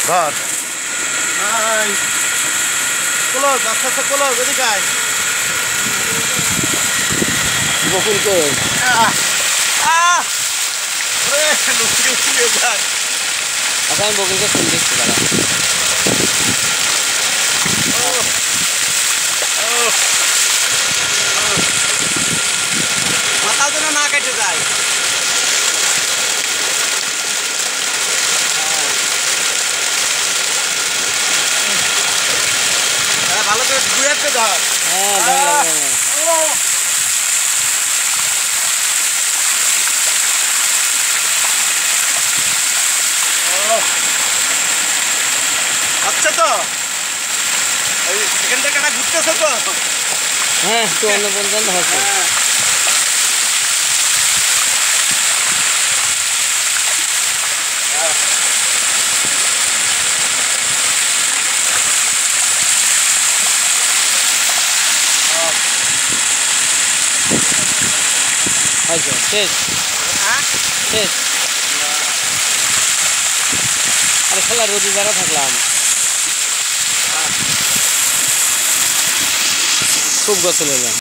ধর ক্লোজ আস্তে আস্তে ক্লোজ এদিকে আয় বকুল কই আচ্ছা আমি বকুলকে ফোন দিচ্ছি দাদা মাথাও যেন না কেটে যায় ভালো করে ঘুরাতে ধর আচ্ছা তো এখান থেকে ঘুরতেছে তো হ্যাঁ 54 হচ্ছে আচ্ছা শেষ শেষ আরে খেলা রবিবারে থাকলাম খুব গোসল হলো